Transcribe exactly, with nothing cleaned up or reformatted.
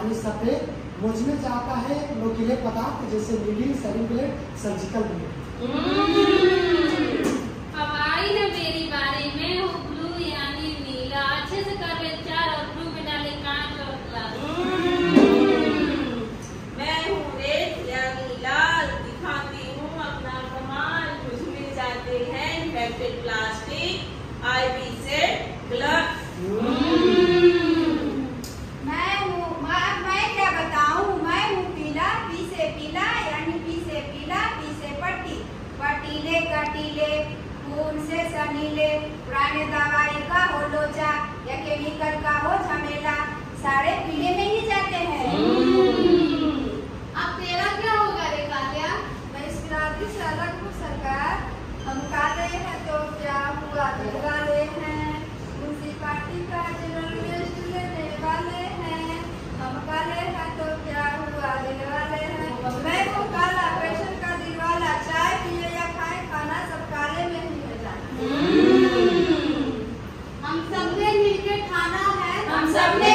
यानी सफेद, मुझ में जाता है नुकीले पदार्थ जैसे needle, shaving blade, surgical blade. अब आई ना मेरी बारी में, हूँ ब्लू यानी नीला, अच्छे से कर ले चार और ब्लू में डाले कांच और ग्लास। मैं हूँ रेड यानी लाल, दिखाती हूँ अपना कमाल, मुझ में जाते हैं infected plastic, IV set, gloves. मैं हूँ मैं क्या बताऊँ, मैं हूँ पीला, पी से पीला यानी पी से पीला, पी से पट्टी, पटीले कटीले, खून से सनीले, पुराने दवाई का हो लोचा या केमिकल का हो झमेला, सारे पीले में ही जाते हैं। अब तेरा क्या होगा रे कालिया? मैं इस रात से अलग हूँ सरकार, हम काले हैं तो क्या हुआ दिल वाले हैं, म्यूनसिपालिटी का जनरल लिस्ट लेने वाले हैं, हम काले हैं तो क्या हुआ दिल वाले हैं। मैं वो काला पेशेंट का दिल वाला, चाय पिए या खाए खाना सब काले में ही हो जाता है। हम सबने मिलकर खाना है, हम सबने